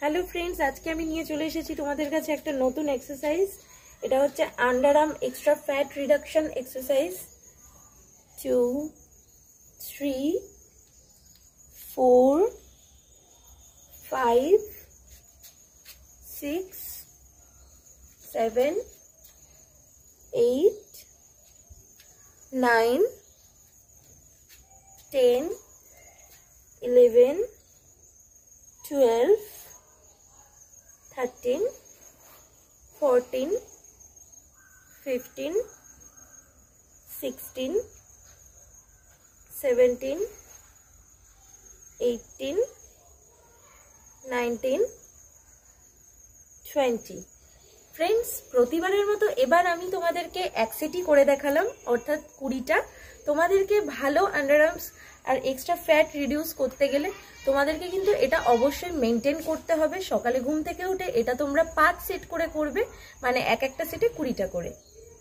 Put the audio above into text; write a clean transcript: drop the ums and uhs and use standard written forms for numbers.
Hello friends, आज के निये चले एसेছি তোমাদের কাছে একটা নতুন এক্সারসাইজ। এটা হচ্ছে underarm extra fat reduction exercise. 2 3 4 5 6 7 8 9 10 11 12 13 14 15 16 17 18 19 20। Friends, प्रतिबारेर मतो एबार आमी तोमादेरके एक सेटई करे देखालाम, अर्थात 20टा। তোমাদেরকে ভালো আন্ডারআর্মস আর এক্সট্রা ফ্যাট রিডিউস করতে গেলে তোমাদেরকে কিন্তু এটা অবশ্যই মেইনটেইন করতে হবে। সকালে ঘুম থেকে উঠে এটা তোমরা 5 সেট করে করবে, মানে এক একটা সেটে 20টা করে।